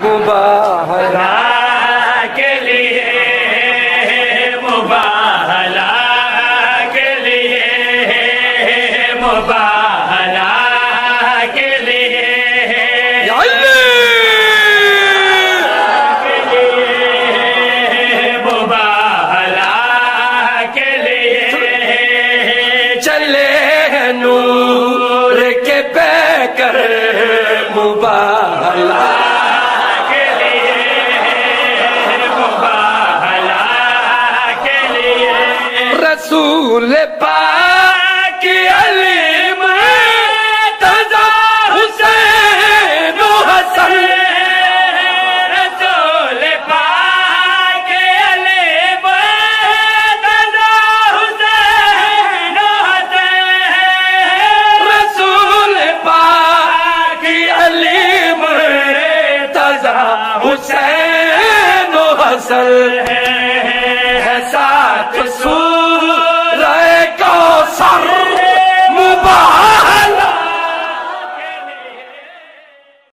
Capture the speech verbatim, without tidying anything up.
مباہلہ کے لیے مباہلہ کے لیے مباہلہ کے لیے مباہلہ کے لیے چلے نور کے پیکر مباہلہ کے لیے مباہلہ کے لیے رسول پاک علی مرتضی حسین و حسن رسول پاک علی مرتضی حسین و حسن رسول پاک علی مرتضی حسین و حسن